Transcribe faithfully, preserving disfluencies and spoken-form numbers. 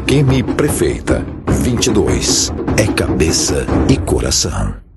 Quimi Prefeita. vinte e dois. É cabeça e coração.